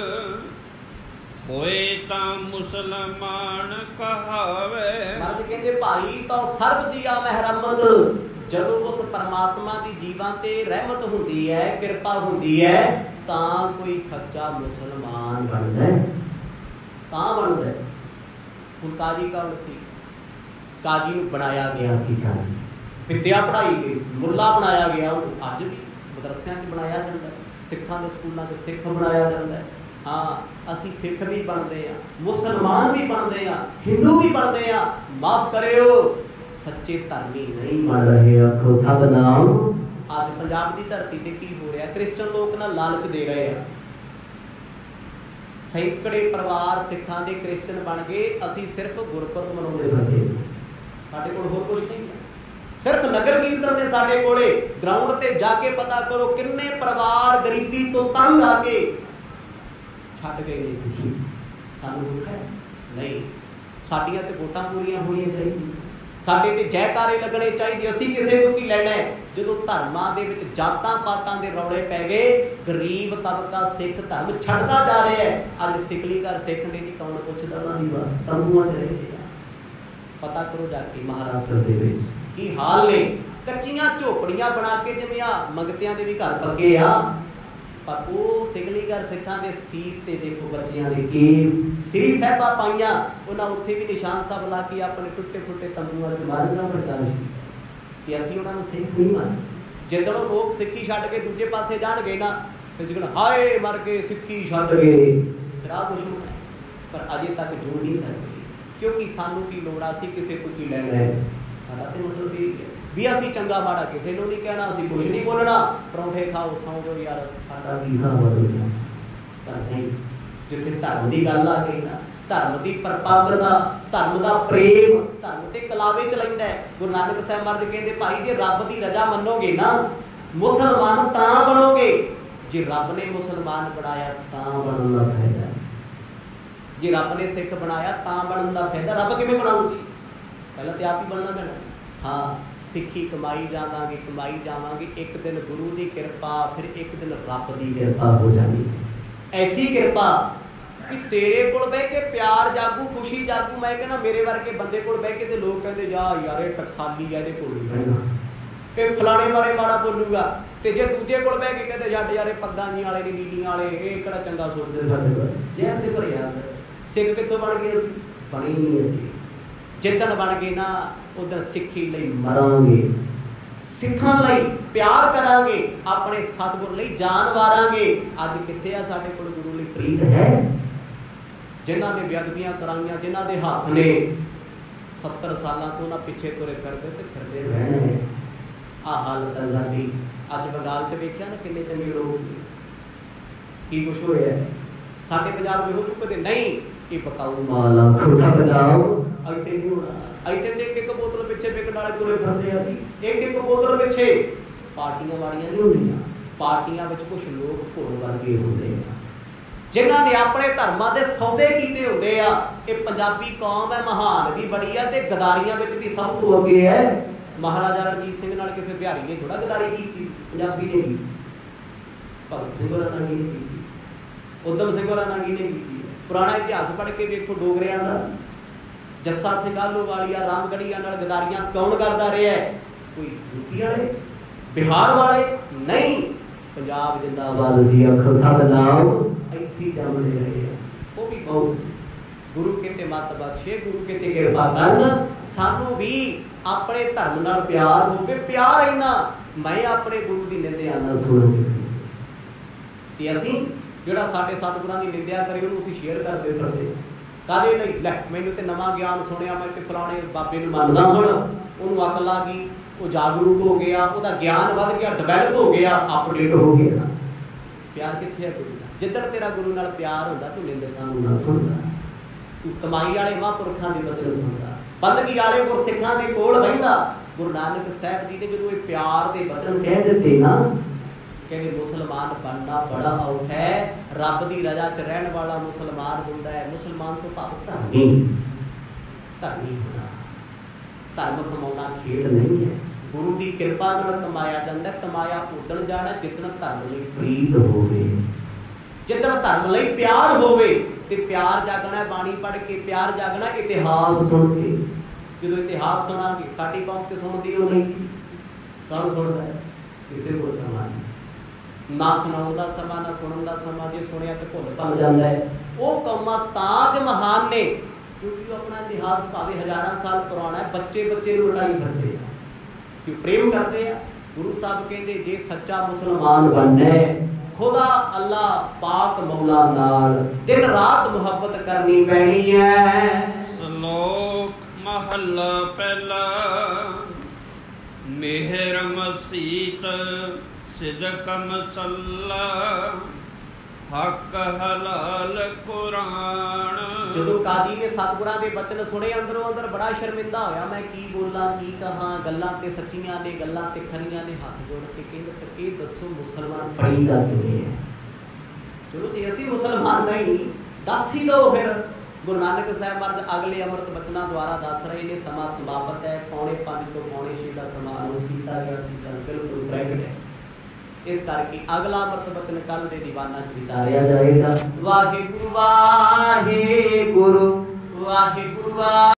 S2: होए ता मुसलमान कहावे।
S1: मर्द कहते भाई तो सर्व जिया मेहरमत, जदों उस परमात्मा की जीवां ते रहमत हुंदी है, कृपा हुंदी है, तां कोई सच्चा मुसलमान बनदा है, तां बनदा है। हुण काजी कौन सी? काजी नूं बनाया गया सी काजी, विद्या पढ़ाई गई सी, मुल्ला बनाया गया। अज भी मदरसियां च बनाया जांदा है, सिखां दे स्कूलों च सिख बनाया जांदा है। हाँ, असी सिख भी बनते हैं, मुसलमान भी बनते हैं, हिंदू भी बनते हैं। माफ करियो सच्चे धर्मी नहीं बन रहे। आखो सतनाम। आज पंजाब की धरती ते की हो रहा है? क्रिश्चियन लोग ना लालच दे रहे हैं। सैकड़े परिवार सिखां दे क्रिश्चियन बन गए। असी सिर्फ गुरपुरब मनाउंदे फिरदे, साडे कोल होर कुछ नहीं है। सिर्फ नगर कीर्तन ने साडे कोले। ग्राउंड ते जाके पता करो किन्ने परिवार गरीबी तो तंग आके छड्ड गए ने सिੱਖੀ। सानू दुख है नहीं, साडियां ते वोटां पूरीआं होणीਆਂ ਚਾਹੀਦੀਆਂ, ਸਾਡੇ ਤੇ ਜੈਕਾਰੇ ਲੱਗਣੇ ਚਾਹੀਦੇ। ਅਸੀਂ ਕਿਸੇ ਤੋਂ ਕੀ ਲੈਣਾ ਹੈ? ਜਦੋਂ ਧਰਮਾਂ ਦੇ ਵਿੱਚ ਜਾਤਾਂ ਪਾਤਾਂ ਦੇ ਰੌਲੇ ਪੈ ਗਏ, ਗਰੀਬ ਤਬਕਾ ਸਿੱਖ ਧਰਮ ਛੱਡਦਾ ਜਾ ਰਿਹਾ ਹੈ। ਅੱਜ ਸਿੱਖਲੀ ਘਰ ਸਿੱਖ ਨੇ ਨਹੀਂ, ਕੌਣ ਪੁੱਛਦਾ ਉਹਨਾਂ ਦੀ ਬਾਤ? ਤੰਬੂਆਂ 'ਚ ਰਹਿੰਦੇ ਆ। ਪਤਾ ਕਰੋ ਜਾ ਕੇ ਮਹਾਰਾਸ਼ਟਰ ਦੇ ਵਿੱਚ ਕੀ ਹਾਲ ਨੇ। ਕੱਚੀਆਂ ਝੋਪੜੀਆਂ ਬਣਾ ਕੇ ਜਿਵੇਂ ਆ ਮੰਗਤਿਆਂ ਦੇ ਵੀ ਘਰ ਪੱਕੇ ਆ, पर वो सिगली घर सिखा के सीस ते देखो बच्चियां दे केस, श्री साहिबा पाइया उन्हां उत्थे भी निशान साहब ला के अपने टुटे फुटे तंबूआं च मारना बर्दाश्त ते असीं उन्हां नूं सिख नहीं मान। जिद्दों लोग सिक्खी छड्ड के दूजे पासे जाणगे ना, फिर कहण हाय मर गए सिक्खी छड्ड गए, फिर आ कुछ होना। पर अजे तक जो नहीं सकते, क्योंकि सानू की लोड़ आ, असीं किसे तों की लैणा है। साडा ते मतलब ये है भी असी चंगा माड़ा किसी को नहीं कहना, असी कुछ नहीं बोलना। परौंठे खाओ सौ जो यार साडा की हिसाब है? पर नहीं, जिथे धर्म की गल आ गई ना, धर्म की प्रपादता, धर्म का प्रेम, धर्म ते कलावे च लैंदा है। गुरु नानक साहब महाराज कहते भाई जे रब की रजा मनोगे ना, मुसलमान तां बनोगे जे रब ने मुसलमान बनाया, तां बनन दा फायदा। जे रब ने सिख बनाया तां बनन दा फायदा। रब किवें बनाऊ जी? पहला तो आप ही बनना पैना। हाँ, सिक्खी कमाई जावांगे कमाई जावांगे, एक दिन गुरु की कृपा, फिर एक दिन रब की कृपा हो जानी है। ऐसी कृपा कि तेरे कोल बह के प्यार जागू, खुशी जागू। मैं कहना मेरे वर्गे बंदे कोल बह के ते लोग कहते जा यार ये टकसाली है, इहदे कोल नहीं बहना, ये फलाने बारे माड़ा बोलूगा। ते जे दूजे कोल बह के कहते जट यार पग्गां जी वाले नहीं, नीलियां वाले, ये किहड़ा चंगा सोचदे साडे कोल। जहर दे भरे यार सिख कित्थों बन गए? असीं बने ही नहीं जी। जिद्दन बन गए ना उदन सिक्खी लई मरांगे, सिखां लई प्यार करांगे, अपने सतगुर लई जान वारांगे। अज कित्थे आ साडे कोल गुरु लई प्रीत है? जिन्हां ने बेअदबियां कराईयां, जिन्हां दे हत्थ ने सत्तर साल तो ना पिछे तुरे फिरते तो फिरते रहने। आ हालत है साडी। अज बंगाल च वेखिया ना किन्ने चंगे लोग की कुछ हो रहा है। साडे पंजाब में हो चुके नहीं ये पकाऊ माल आखो सतनाम अइते नहीं होना। अइते देख के बोतल पिछे विकट वाले तुरे फिरते आ जी। एक एक बोतल पिछे पार्टियां वालियां नहीं होंदियां। पार्टियां विच कुछ लोग घोड़ वर्गे होंदे आ जिन्हां ने अपने धर्मां दे सौदे कीते होंदे आ। ये पंजाबी कौम है महान भी बड़ी है ते गदारियां विच भी सब तो अगे है। महाराजा रणजीत सिंह नाल किसी बिहारी ने थोड़ा गदारी की पंजाबी ने की। भगत सिंह होरां नाल की उधम सिंह होरां नाल की पुराना इतिहास पढ़ के देखो डोगरियां दा जस्सा सिंह आलूवालिया रामगढ़िया नाल गदारियां कौन करदा रहा है। कोई यूपी वाले बिहार वाले नहीं। पंजाब जिंदाबाद सी आखो सतनाम इत्थे जमदे रहे वो भी बहुत गुरु कहते मत बख्शे गुरु कहते कृपा करन सानू भी अपने धर्म नाल प्यार होवे। प्यार इन्ना मैं अपने गुरु की निंदा ना सुण किसी ते असीं जिहड़ा साडे सतगुरां दी निंदा करे उहनूं असीं शेयर करदे फिरदे कादे लई। लै मैनूं ते नवां ज्ञान सुणिया मैं ते फलाणे बाबे नूं मनदा हुण उहनूं अकल आ गई वो जागरूक हो गया उहदा ज्ञान वध गया डिवेलप हो गया अपडेट हो गया। प्यार कित्थे है गुरु नाल। जिद्दण तेरा गुरु नाल प्यार हुंदा तूं निंदकां नूं ना सुणदा। तूं कमाई वाले महापुरखां दी वजह सुणदा बंदगी वाले गुरसिखां दे कोल बहिंदा। गुरु नानक साहब जी ने जदों ये प्यार दे वचन कह दित्ते ना कहते मुसलमान बनना बड़ा औखा है। रब की रजा च रहने वाला मुसलमान होता है। मुसलमान तो भाव धर्मी धर्मी होना धर्म कमाना खेड नहीं है। गुरु की कृपा नाल कमाया जाता। कमाया उदण जाना जिदण धर्म लई प्रीत होवे जिदण धर्म लई प्यार होवे ते प्यार जागना बाणी पढ़ के प्यार जागना इतिहास सुन के। जो इतिहास सुनांगे साडी कौम ते सुनदी हो नहीं कौन सुनता है किसी को समा ना सुनाउण दा समा ना सुनन दा समा जे सुनिया तो भुल भल जाता है। वो कौमां ताज महान ने क्योंकि वो अपना इतिहास भावे हजारां साल पुराना है। बच्चे बच्चे नूं लड़ाई करते हैं क्यों प्रेम करते हैं। गुरु साहब कहते जे सच्चा मुसलमान बनना है खुदा अल्लाह पाक मौला नाल दिन रात मुहब्बत करनी पैनी है।
S2: श्लोक महला पहला मेहर मसीत सिदक मसल्ला हक हलाल कुरान।
S1: जो काजी ने सतगुरां दे वचन सुने अंदरों अंदर बड़ा शर्मिंदा होया मैं की बोलां की कहां। गल्लां ते सच्चियां ने गल्लां ते खरियां ने हाथ जोड़ के कहंदे पर ये दसो मुसलमान पढ़ीदा किवें है। चलो जे असीं मुसलमान नहीं दस ही दो फिर। गुरु नानक साहब महाराज अगले अमृत बचना द्वारा दस रहे ने समा समाप्त है पौने पांच तो पौने छे का समा अनौंस किया गया सी बिल्कुल ब्रैकेट है। इस करके अगला अमृत बचन कल दे दीवाना च विचारिया जाएगा। वाहे गुरु वाहे गुरु वाहे गुरु।